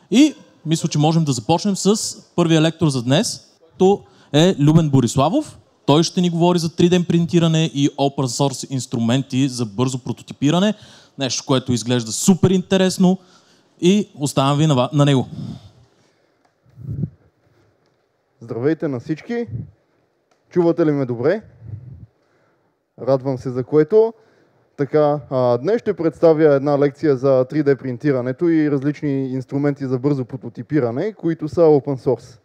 И мисля, че можем да започнем с първия лектор за днес. То е Любен Бориславов. Той ще ни говори за 3D принтиране и open source инструменти за бързо прототипиране. Нещо, което изглежда супер интересно и оставям ви на него. Здравейте на всички! Чувате ли ме добре? Радвам се за което. Така, днес ще представя една лекция за 3D принтирането и различни инструменти за бързо прототипиране, които са open source.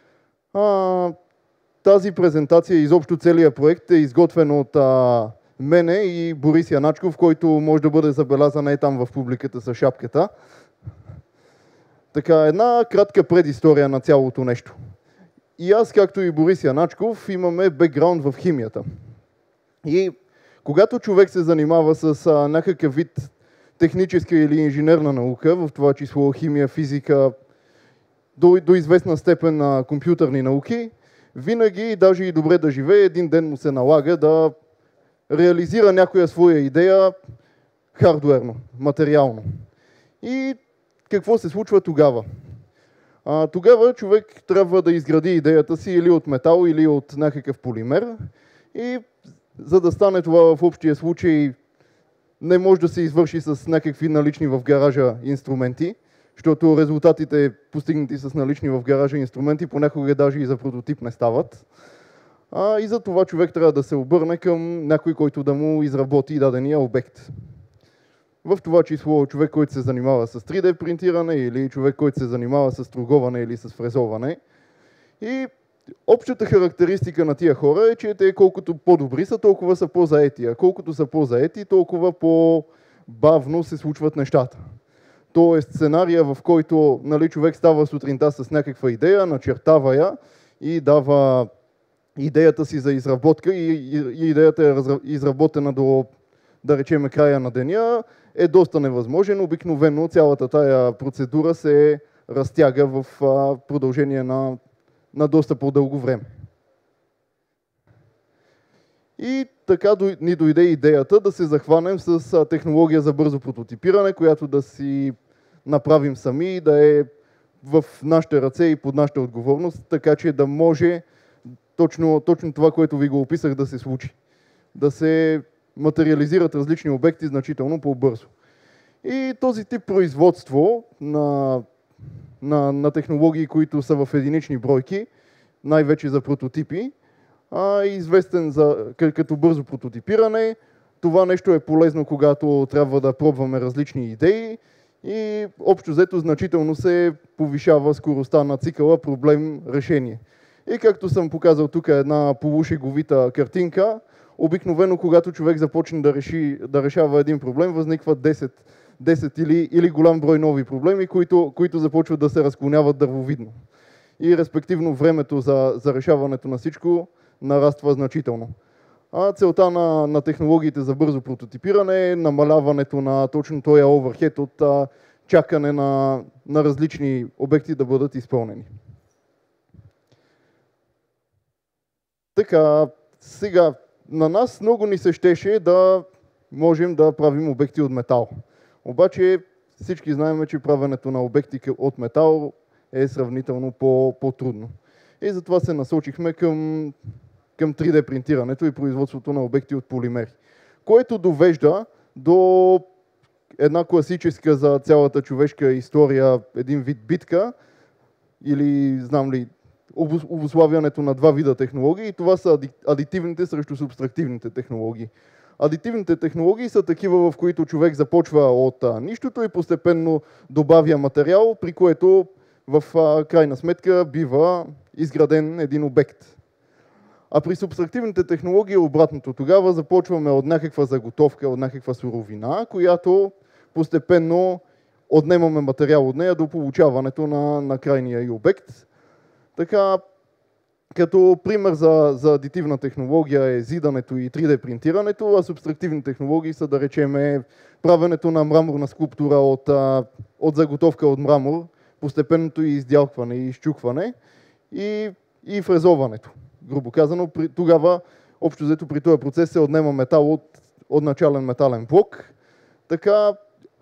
Тази презентация, изобщо целият проект е изготвен от мене и Борис Яначков, който може да бъде забелязан там в публиката с шапката. Така, една кратка предистория на цялото нещо. И аз, както и Борис Яначков, имаме бекграунд в химията. И когато човек се занимава с някакъв вид техническа или инженерна наука, в това число химия, физика, до известна степен на компютърни науки, винаги, даже и добре да живее, един ден му се налага да реализира някоя своя идея хардуерно, материално. И какво се случва тогава? Тогава човек трябва да изгради идеята си или от метал, или от някакъв полимер. И за да стане това в общия случай, не може да се извърши с някакви налични в гаража инструменти, защото резултатите, постигнати с налични в гаража инструменти, понякога даже и за прототип не стават. И за това човек трябва да се обърне към някой, който да му изработи дадения обект. В това число човек, който се занимава с 3D принтиране или човек, който се занимава с струговане или с фрезоване. И общата характеристика на тия хора е, че те колкото по-добри са, толкова са по-заети. А колкото са по-заети, толкова по-бавно се случват нещата. Тоест сценария, в който човек става сутринта с някаква идея, начертава я и дава идеята си за изработка и идеята е изработена до, да речем, края на деня, е доста невъзможен. Обикновено цялата тая процедура се разтяга в продължение на доста по-дълго време. И така ни дойде идеята да се захванем с технология за бързо прототипиране, която да си направим сами и да е в нашите ръце и под нашата отговорност, така че да може точно това, което ви го описах, да се случи. Да се материализират различни обекти значително по-бързо. И този тип производство на технологии, които са в единични бройки, най-вече за прототипи, известен като бързо прототипиране. Това нещо е полезно, когато трябва да пробваме различни идеи и общо взето значително се повишава скоростта на цикъла проблем-решение. И както съм показал тук една полушеговита картинка, обикновено когато човек започне да решава един проблем, възникват 10 или голям брой нови проблеми, които започват да се разклоняват дървовидно. И респективно времето за решаването на всичко нараства значително. Целта на технологиите за бързо прототипиране е намаляването на точно този оверхед от чакане на различни обекти да бъдат изпълнени. Така, сега на нас много ни се щеше да можем да правим обекти от метал. Обаче всички знаем, че правенето на обекти от метал е сравнително по-трудно. И затова се насочихме към 3D принтирането и производството на обекти от полимери. Което довежда до една класическа за цялата човешка история един вид битка или, знам ли, обуславянето на два вида технологии. И това са адитивните срещу субтрактивните технологии. Адитивните технологии са такива, в които човек започва от нищото и постепенно добавя материал, при което в крайна сметка бива изграден един обект. А при субтрактивните технологии е обратното. Тогава започваме от някаква заготовка, от някаква суровина, която постепенно отнемаме материал от нея до получаването на крайния й обект. Така, като пример за адитивна технология е зидането и 3D принтирането, а субтрактивни технологии са, да речем, правенето на мраморна скулптура от заготовка от мрамор, постепенното и издялкване и изчукване и фрезоването. Грубо казано, тогава, общо взето при този процес се отнема метал от начален метален блок. Така,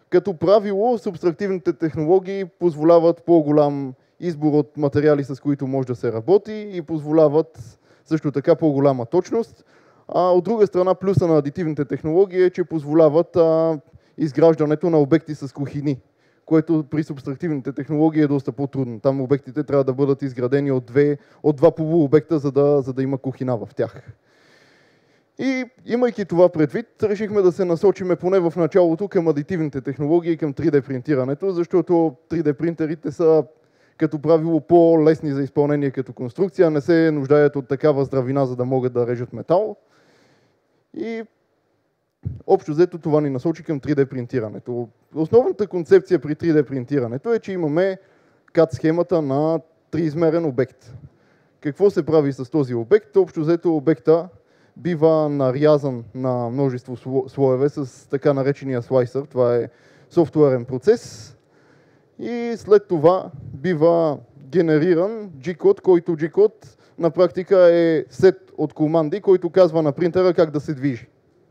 Като правило, субтрактивните технологии позволяват по-голям избор от материали, с които може да се работи и позволяват също така по-голяма точност. От друга страна, плюса на адитивните технологии е, че позволяват изграждането на обекти с кухини, което при субтрактивните технологии е доста по-трудно. Там обектите трябва да бъдат изградени от два полуобекта, за да има кухина в тях. И имайки това предвид, решихме да се насочиме поне в началото към адитивните технологии и към 3D принтирането, защото 3D принтерите са като правило по-лесни за изпълнение като конструкция, не се нуждаят от такава здравина, за да могат да режат метал. И общо взето това ни насочи към 3D принтирането. Основната концепция при 3D принтирането е, че имаме CAD схемата на триизмерен обект. Какво се прави с този обект? Общо взето обекта бива нарязан на множество слоеве с така наречения слайсър. Това е софтуерен процес. И след това бива генериран G-код, който G-код на практика е сет от команди, който казва на принтера как да се движи.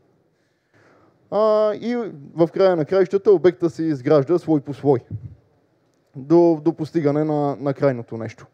И в края на краищата обекта се изгражда слой по слой до постигане на крайното нещо.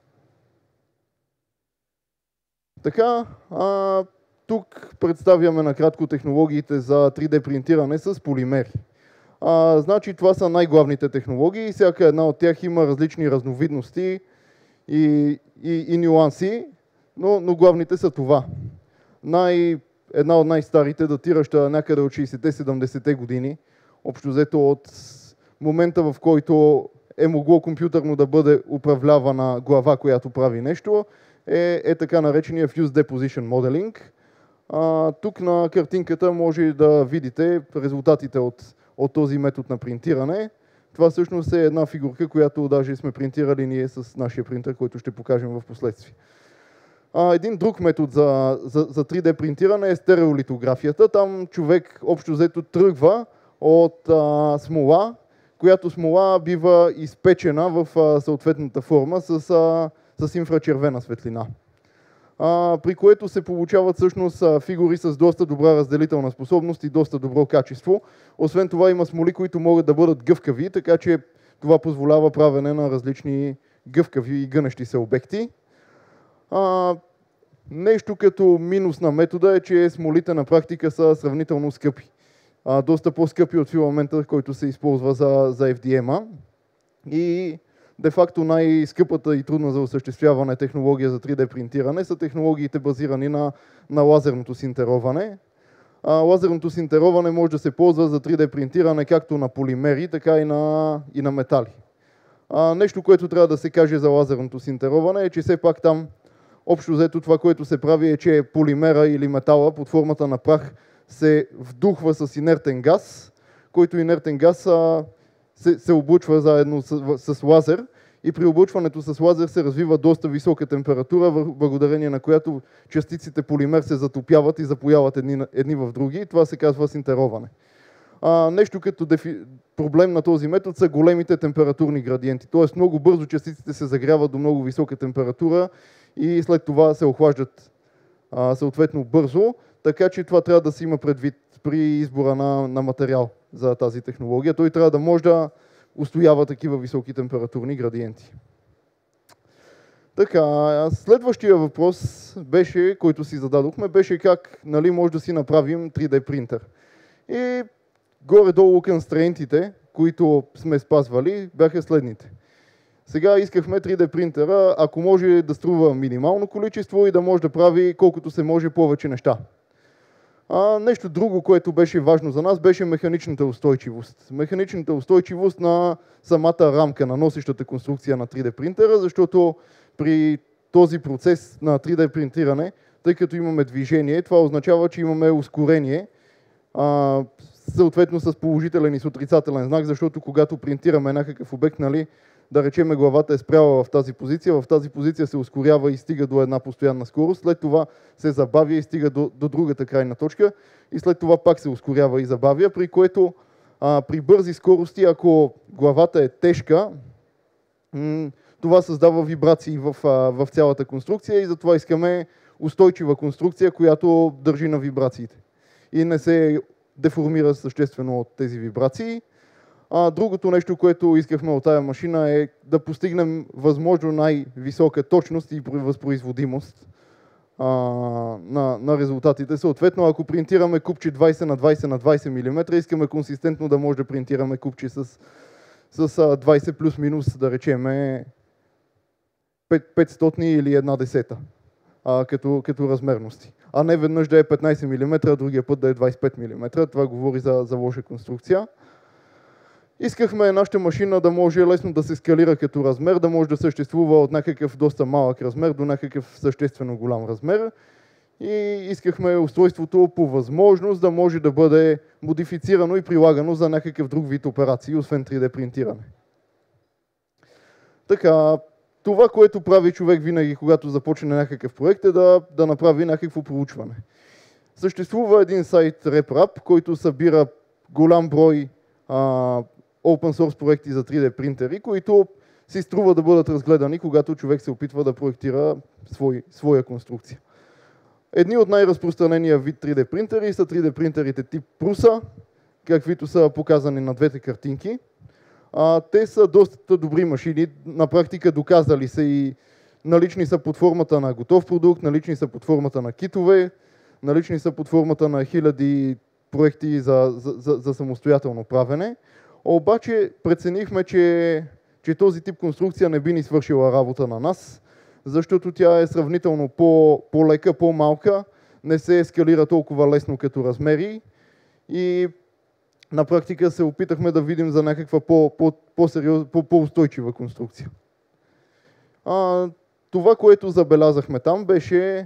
Така, тук представяме накратко технологиите за 3D принтиране с полимери. Значи това са най-главните технологии и всяка една от тях има различни разновидности и нюанси, но главните са това. Една от най-старите, датираща някъде от 60-70-те години, общо взето от момента, в който е могло компютърно да бъде управлявана глава, която прави нещо, е така наречения Fuse Deposition Modeling. Тук на картинката може да видите резултатите от този метод на принтиране. Това всъщност е една фигурка, която даже сме принтирали ние с нашия принтер, който ще покажем в последствие. Един друг метод за 3D принтиране е стереолитографията. Там човек общо взето тръгва от смола, която смола бива изпечена в съответната форма с инфрачервена светлина. При което се получават всъщност фигури с доста добра разделителна способност и доста добро качество. Освен това има смоли, които могат да бъдат гъвкави, така че това позволява правене на различни гъвкави и гънещи се обекти. Нещо като минус на метода е, че смолите на практика са сравнително скъпи. Доста по-скъпи от филамента, който се използва за FDM-а. И де-факто най-скъпата и трудна за осъществяване технология за 3D принтиране са технологиите базирани на лазерното синтероване. Лазерното синтероване може да се ползва за 3D принтиране както на полимери, така и на метали. Нещо, което трябва да се каже за лазерното синтероване е, че все пак там общо взето това, което се прави е, че полимера или метала под формата на прах се вдухва с инертен газ, който инертен газ се облъчва заедно с лазер и при облъчването с лазер се развива доста висока температура, благодарение на която частиците полимер се затопяват и запояват едни в други и това се казва синтероване. Нещо като проблем на този метод са големите температурни градиенти, т.е. много бързо частиците се загряват до много висока температура и след това се охлаждат съответно бързо, така че това трябва да се има предвид при избора на материал за тази технология. Той трябва да може да устоява такива високи температурни градиенти. Така, следващия въпрос беше, който си зададохме, беше как може да си направим 3D принтер. И горе-долу констрейнтите, които сме спазвали, бяха следните. Сега искахме 3D принтера, ако може да струва минимално количество и да може да прави колкото се може повече неща. Нещо друго, което беше важно за нас, беше механичната устойчивост. Механичната устойчивост на самата рамка, на носещата конструкция на 3D принтера, защото при този процес на 3D принтиране, тъй като имаме движение, това означава, че имаме ускорение, съответно с положителен и с отрицателен знак, защото когато принтираме някакъв обект, да речеме главата е спряла в тази позиция се ускорява и стига до една постоянна скорост, след това се забавя и стига до другата крайна точка и след това пак се ускорява и забавя, при което при бързи скорости, ако главата е тежка, това създава вибрации в цялата конструкция и затова искаме устойчива конструкция, която държи на вибрациите и не се деформира съществено от тези вибрации. Другото нещо, което искахме от тази машина е да постигнем възможно най-висока точност и възпроизводимост на резултатите. Съответно, ако принтираме купче 20 на 20 на 20 мм, искаме консистентно да може да принтираме купче с 20 плюс-минус, да речеме 500 или 1/10 като размерности. А не веднъж да е 15 мм, а другия път да е 25 мм. Това говори за лоша конструкция. Искахме нашата машина да може лесно да се скалира като размер, да може да съществува от някакъв доста малък размер до някакъв съществено голям размер. И искахме устройството по възможност да може да бъде модифицирано и прилагано за някакъв друг вид операции, освен 3D принтиране. Така, това, което прави човек винаги, когато започне някакъв проект, е да направи някакво проучване. Съществува един сайт RepRap, който събира голям брой open source проекти за 3D принтери, които си струва да бъдат разгледани, когато човек се опитва да проектира своя конструкция. Едни от най-разпространения вид 3D принтери са 3D принтерите тип Prusa, каквито са показани на двете картинки. Те са доста добри машини, на практика доказали се и налични са под формата на готов продукт, налични са под формата на китове, налични са под формата на хиляди проекти за самостоятелно правене. Обаче преценихме, че този тип конструкция не би ни свършила работа на нас, защото тя е сравнително по-лека, по-малка, не се ескалира толкова лесно като размери и на практика се опитахме да видим за някаква по-устойчива конструкция. Това, което забелязахме там, беше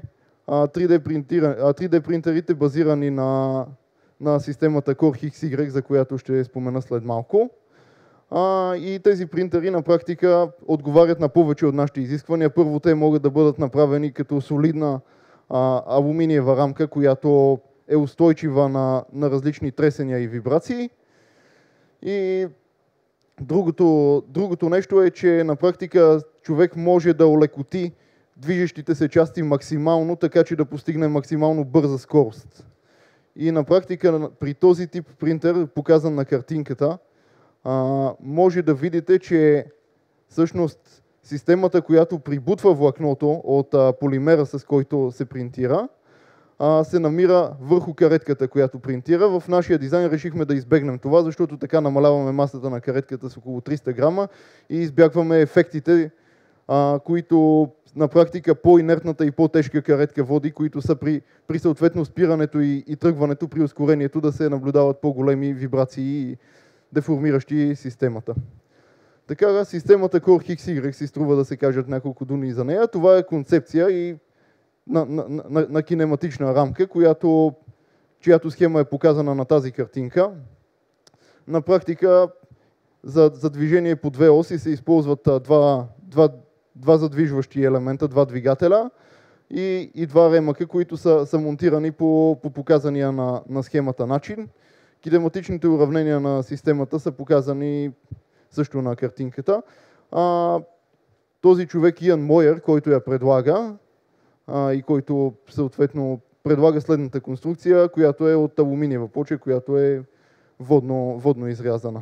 3D принтерите базирани на системата Core XY, за която ще спомена след малко. И тези принтери на практика отговарят на повече от нашите изисквания. Първо, те могат да бъдат направени като солидна алуминиева рамка, която е устойчива на различни тресения и вибрации. И другото нещо е, че на практика човек може да олекоти движещите се части максимално, така че да постигне максимално бърза скорост. И на практика при този тип принтер, показан на картинката, може да видите, че всъщност системата, която прибутва влакното от полимера, с който се принтира, се намира върху каретката, която принтира. В нашия дизайн решихме да избегнем това, защото така намаляваме масата на каретката с около 300 грама и избягваме ефектите, които на практика по-инертната и по-тежка каретка води, които са при съответно спирането и тръгването при ускорението да се наблюдават по-големи вибрации и деформиращи системата. Така, системата Core XY си струва да се кажат няколко думи за нея. Това е концепция и на кинематична рамка, чиято схема е показана на тази картинка. На практика за движение по две оси се използват два задвижващи елемента, два двигателя и два ремъка, които са монтирани по показания на схемата начин. Кинематичните уравнения на системата са показани също на картинката. Този човек Иан Мойер, който я предлага и който съответно предлага следната конструкция, която е от алуминиева плоча, която е водно изрязана.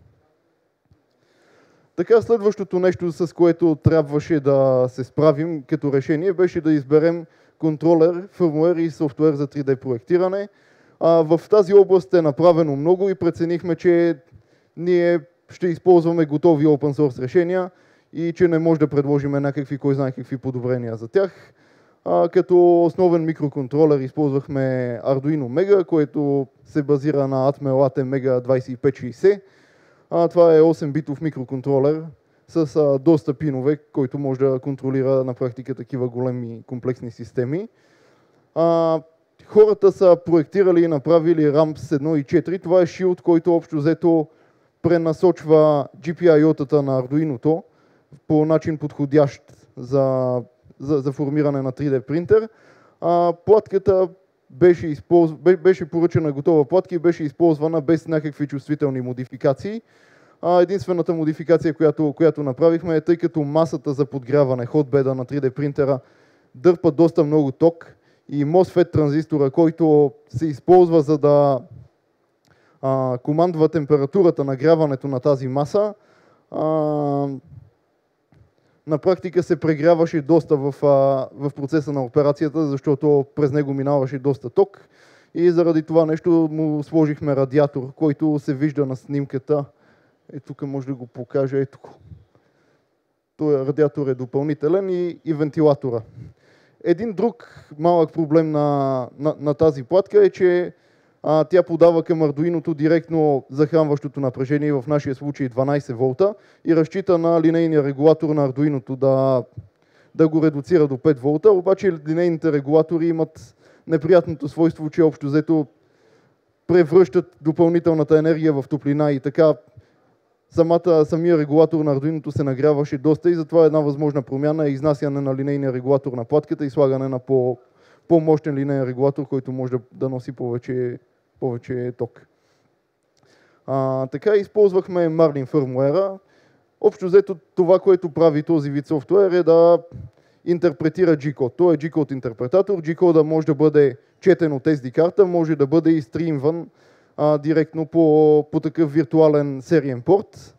Така, следващото нещо, с което трябваше да се справим като решение, беше да изберем контролер, фърмуер и софтуер за 3D проектиране. В тази област е направено много и преценихме, че ние ще използваме готови open source решения и че не може да предложим някакви, кой знае какви подобрения за тях. Като основен микроконтролер използвахме Arduino Mega, който се базира на Atmel ATmega 2560. Това е 8-битов микроконтролер с доста пинове, който може да контролира на практика такива големи комплексни системи. Хората са проектирали и направили RAMPS 1 и 4. Това е шилд, който общо взето пренасочва GPIO-тата на Arduino-то по начин подходящ за формиране на 3D принтер. Платката беше поръчана готова платка и беше използвана без някакви чувствителни модификации. Единствената модификация, която направихме е, тъй като масата за подгряване, хотбеда на 3D принтера дърпа доста много ток и MOSFET транзистора, който се използва за командва температурата, нагряването на тази маса, на практика се прегряваше доста в процеса на операцията, защото през него минаваше доста ток и заради това нещо му сложихме радиатор, който се вижда на снимката. Тук може да го покажа, ето го. Този радиатор е допълнителен и вентилатора. Един друг малък проблем на тази платка е, че тя подава към Ардуиното директно захранващото напрежение, в нашия случай 12 волта, и разчита на линейния регулатор на Ардуиното да го редуцира до 5 волта, обаче линейните регулатори имат неприятното свойство, че общо взето превръщат допълнителната енергия в топлина и така самия регулатор на Ардуиното се нагряваше доста и затова една възможна промяна е изнасяне на линейния регулатор на платката и слагане на по-мощен линейен регулатор, който може да носи повече ток. Така използвахме Marlin фърмуера. Общо взето това, което прави този вид софтуер е да интерпретира G-код. Той е G-код интерпретатор. G-кода може да бъде четен от SD карта, може да бъде и стримван директно по такъв виртуален сериен порт.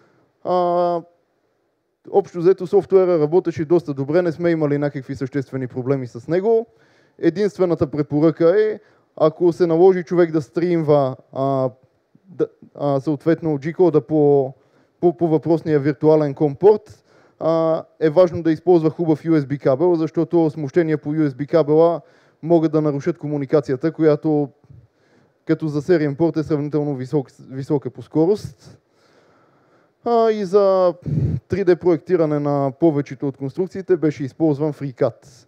Общо взето софтуера работеше доста добре, не сме имали някакви съществени проблеми с него. Единствената препоръка е, ако се наложи човек да стримва съответно G-кода по въпросния виртуален компорт, е важно да използва хубав USB кабел, защото смущения по USB кабела могат да нарушат комуникацията, която като за сериен порт е сравнително висока по скорост. И за 3D проектиране на повечето от конструкциите беше използван FreeCAD,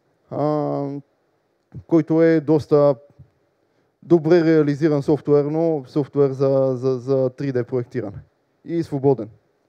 който е доста добре реализиран софтуер, но софтуер за 3D проектиране и свободен.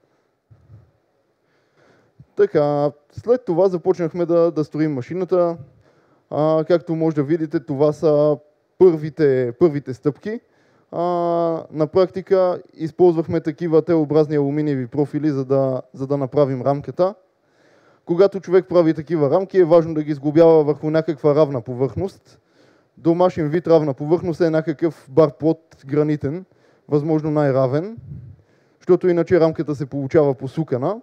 Така, след това започнахме да строим машината. Както може да видите, това са първите стъпки. На практика използвахме такива Т-образни алуминиеви профили, за да направим рамката. Когато човек прави такива рамки, е важно да ги сглобява върху някаква равна повърхност. Домашен вид равна повърхност е някакъв барплот гранитен, възможно най-равен, защото иначе рамката се получава посукана.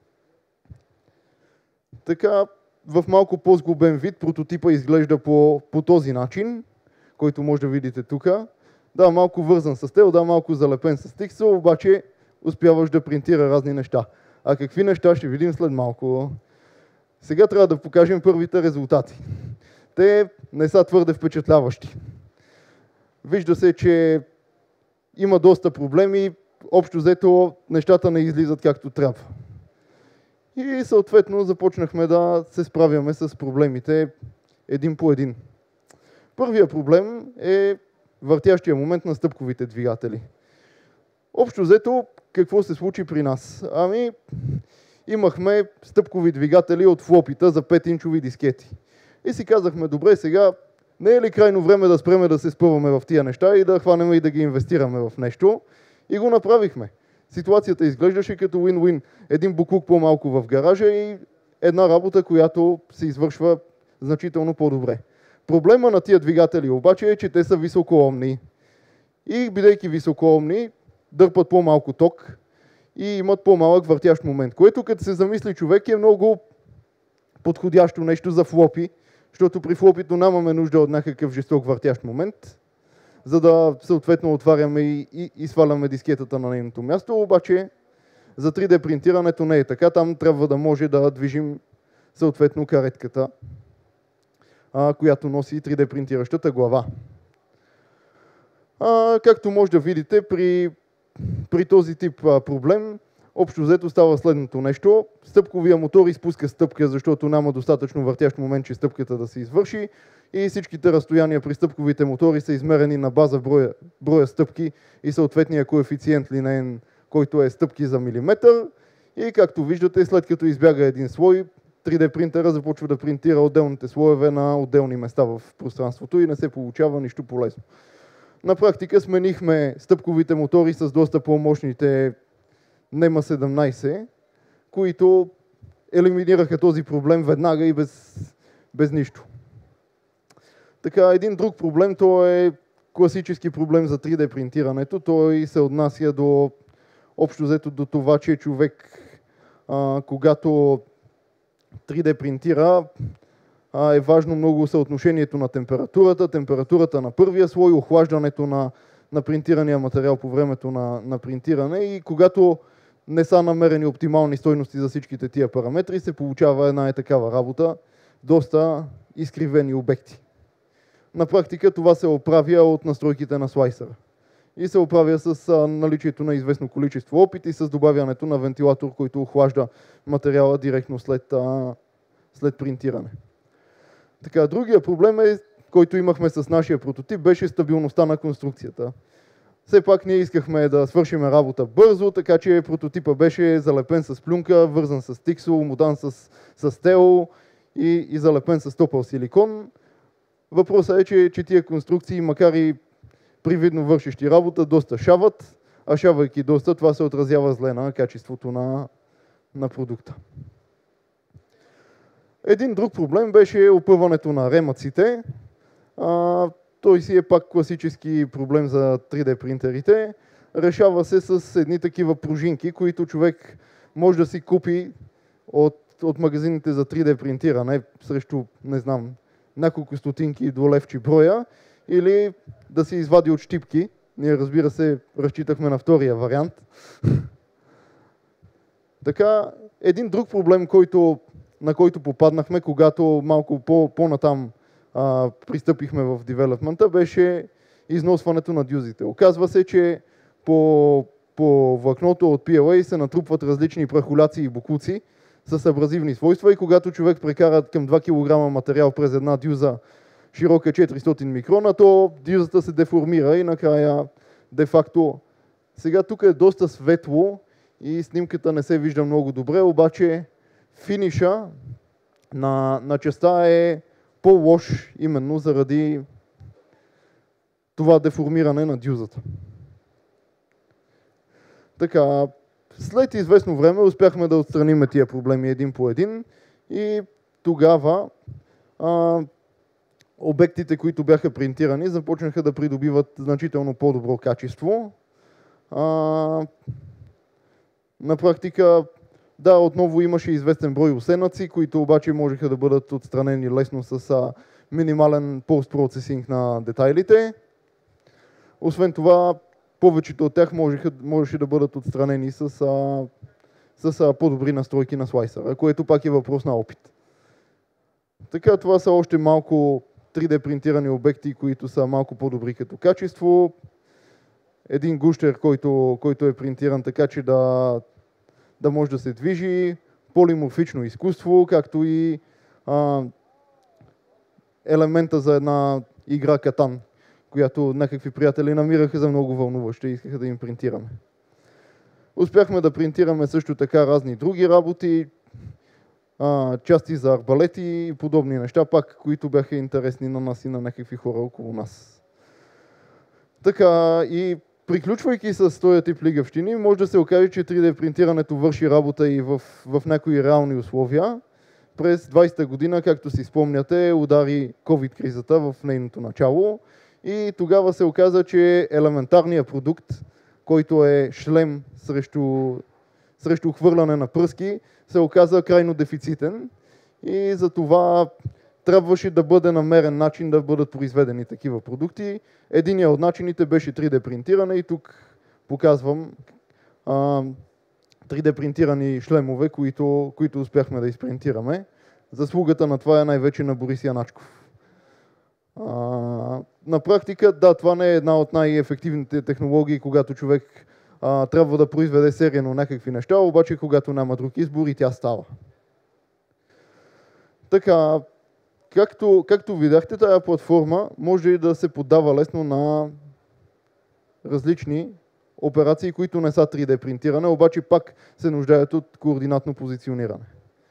Така, в малко по-сглобен вид прототипа изглежда по този начин, който може да видите тук. Да, малко вързан с тел, да, малко залепен с тиксел, обаче успяваш да принтира разни неща. А какви неща ще видим след малко? Сега трябва да покажем първите резултати. Те не са твърде впечатляващи. Вижда се, че има доста проблеми, общо взето нещата не излизат както трябва. И съответно започнахме да се справяме с проблемите един по един. Първият проблем е въртящия момент на стъпковите двигатели. Общо взето, какво се случи при нас? Ами, имахме стъпкови двигатели от флопита за 5-инчови дискети. И си казахме, добре, сега не е ли крайно време да спреме да се спъваме в тия неща и да хванем и да ги инвестираме в нещо? И го направихме. Ситуацията изглеждаше като win-win. Един буклук по-малко в гаража и една работа, която се извършва значително по-добре. Проблема на тия двигатели обаче е, че те са високоомни. И бидейки високоомни, дърпат по-малко ток и имат по-малък въртящ момент, което като се замисли човек е много подходящо нещо за флопи, защото при флопито нямаме нужда от някакъв жесток въртящ момент, за да съответно отваряме и сваляме дискетата на нейното място, обаче за 3D принтирането не е така, там трябва да може да движим съответно каретката, която носи 3D принтиращата глава. Както може да видите, при този тип проблем, общо взето става следното нещо. Стъпковия мотор изпуска стъпка, защото няма достатъчно въртящ момент, че стъпката да се извърши и всичките разстояния при стъпковите мотори са измерени на база броя стъпки и съответния коефициент линейен, който е стъпки за милиметър. И както виждате, след като избяга един слой, 3D принтера започва да принтира отделните слоеве на отделни места в пространството и не се получава нищо полезно. На практика сменихме стъпковите мотори с доста по-мощните NEMA 17, които елиминираха този проблем веднага и без нищо. Така, един друг проблем, то е класически проблем за 3D принтирането. Той се отнася до общо взето до това, че човек, когато 3D принтира, е важно много съотношението на температурата на първия слой, охлаждането на принтирания материал по времето на принтиране, и когато не са намерени оптимални стойности за всичките тия параметри, се получава една такава работа, доста изкривени обекти. На практика това се оправя от настройките на слайсъра. И се оправя с наличието на известно количество опит и с добавянето на вентилатор, който охлажда материала директно след принтиране. Така, другия проблем, който имахме с нашия прототип, беше стабилността на конструкцията. Все пак ние искахме да свършим работа бързо, така че прототипа беше залепен с плюнка, вързан с тиксо, модан с тео и залепен с топъл силикон. Въпросът е, че тия конструкции, макар и привидно вършещи работа, доста шават, а шавайки доста, това се отразява зле на качеството на продукта. Един друг проблем беше опъването на ремъците. Той си е пак класически проблем за 3D принтерите. Решава се с едни такива пружинки, които човек може да си купи от магазините за 3D принтиране срещу, не знам, няколко стотинки до левчи броя, или да се извади от щипки. Ние, разбира се, разчитахме на втория вариант. Така, един друг проблем, на който попаднахме, когато малко по-натам пристъпихме в девелопмента, беше износването на дюзите. Оказва се, че по влакното от PLA се натрупват различни прахоляци и боклуци с абразивни свойства, и когато човек прекара към 2 кг материал през една дюза широка 400 микрона, то дюзата се деформира и накрая де-факто. Сега тук е доста светло и снимката не се вижда много добре, обаче финиша на частта е по-лош именно заради това деформиране на дюзата. Така, след известно време успяхме да отстраним тия проблеми един по един и тогава обектите, които бяха принтирани, започнаха да придобиват значително по-добро качество. На практика, да, отново имаше известен брой осенъци, които обаче можеха да бъдат отстранени лесно с минимален постпроцесинг на детайлите. Освен това, повечето от тях можеше да бъдат отстранени с по-добри настройки на слайсъра, което пак е въпрос на опит. Така, това са още малко 3D принтирани обекти, които са малко по-добри като качество. Един гущер, който е принтиран така, че да може да се движи, полиморфично изкуство, както и елемента за една игра Катан, която някакви приятели намираха за много вълнуваща и искаха да им принтираме. Успяхме да принтираме също така разни други работи, части за арбалети и подобни неща, пак, които бяха интересни на нас и на някакви хора около нас. Така, и приключвайки с този тип лигавщини, може да се окаже, че 3D принтирането върши работа и в някои реални условия. През 20-та година, както си спомняте, удари COVID-кризата в нейното начало и тогава се оказа, че елементарният продукт, който е шлем срещу хвърляне на пръски, се оказа крайно дефицитен и затова трябваше да бъде намерен начин да бъдат произведени такива продукти. Единият от начините беше 3D принтиране и тук показвам 3D принтирани шлемове, които успяхме да изпринтираме. Заслугата на това е най-вече на Борис Яначков. На практика, да, това не е една от най-ефективните технологии, когато човек трябва да произведе сериено някакви неща, обаче когато няма друг избор и тя става. Така, както видяхте, тая платформа може и да се поддава лесно на различни операции, които не са 3D принтиране, обаче пак се нуждаят от координатно позициониране.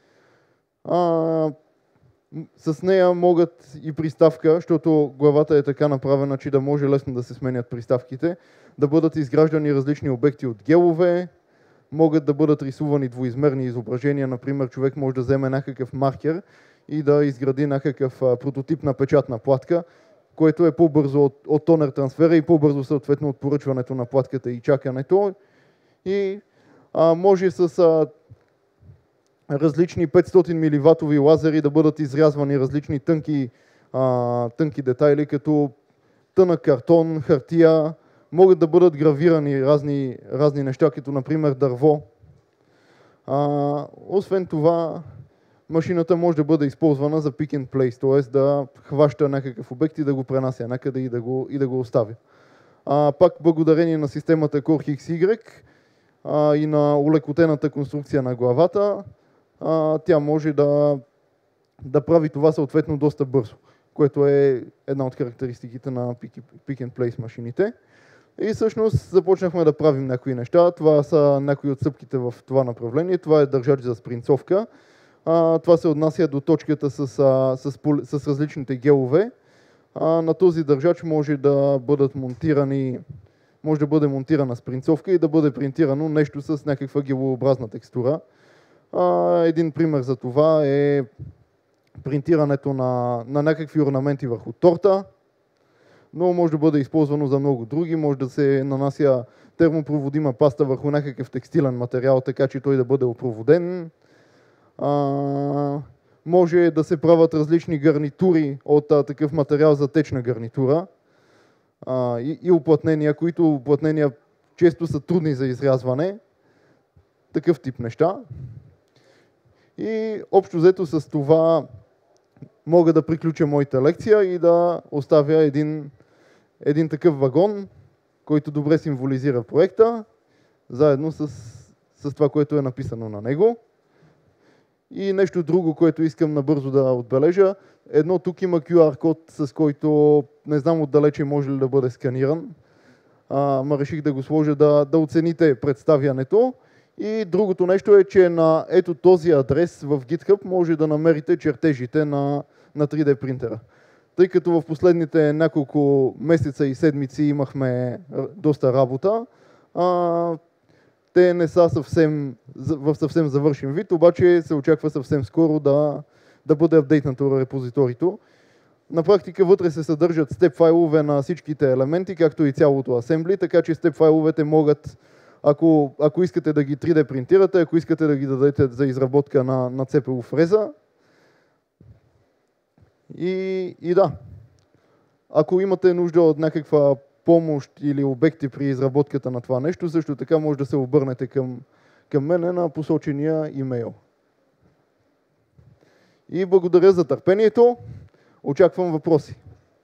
С нея могат и приставка, защото главата е така направена, че да може лесно да се сменят приставките, да бъдат изграждани различни обекти от гелове, могат да бъдат рисувани двоизмерни изображения, например човек може да вземе някакъв маркер и да изгради някакъв прототип на печатна платка, което е по-бързо от тонер трансфера и по-бързо съответно от поръчването на платката и чакането. И може с различни 500 мW лазери да бъдат изрязвани различни тънки детайли, като тънък картон, хартия, могат да бъдат гравирани разни неща, като например дърво. Освен това, машината може да бъде използвана за pick and place, т.е. да хваща някакъв обект и да го пренася някъде и да го остави. Пак благодарение на системата Core XY и на улекотената конструкция на главата, тя може да прави това съответно доста бързо, което е една от характеристиките на pick and place машините. И всъщност започнахме да правим някои неща. Това са някои от стъпките в това направление. Това е държач за спринцовка. Това се отнася до точката с различните гелове. На този държач може да бъде монтирана спринцовка и да бъде принтирано нещо с някаква гелообразна текстура. Един пример за това е принтирането на някакви орнаменти върху торта, но може да бъде използвано за много други. Може да се нанася термопроводима паста върху някакъв текстилен материал, така че той да бъде опроводен. Може да се правят различни гарнитури от такъв материал за течна гарнитура и уплътнения, които уплътнения често са трудни за изрязване. Такъв тип неща. И общо взето с това мога да приключа моята лекция и да оставя един такъв вагон, който добре символизира проекта, заедно с това, което е написано на него. И нещо друго, което искам набързо да отбележа. Едно тук има QR код, с който не знам отдалече може ли да бъде сканиран. Ма реших да го сложа да оцените представянето. И другото нещо е, че на ето този адрес в GitHub може да намерите чертежите на 3D принтера. Тъй като в последните няколко месеца и седмици имахме доста работа, те не са в съвсем завършен вид, обаче се очаква съвсем скоро да бъде апдейтнато репозиторито. На практика вътре се съдържат степ файлове на всичките елементи, както и цялото асембли, така че степ файловете могат, ако искате да ги 3D принтирате, ако искате да ги дадете за изработка на CPU фреза. И да, ако имате нужда от някаква помощ или обекти при изработката на това нещо, също така може да се обърнете към мене на посочения имейл. И благодаря за търпението. Очаквам въпроси.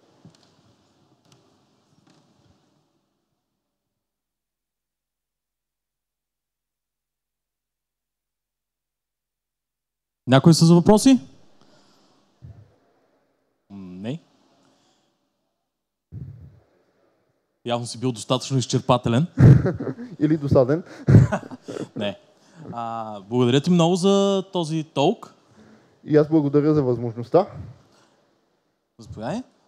Някой с въпроси? Не. Явно си бил достатъчно изчерпателен. Или досаден. Не. Благодаря ти много за този толк. И аз благодаря за възможността. Заповядай.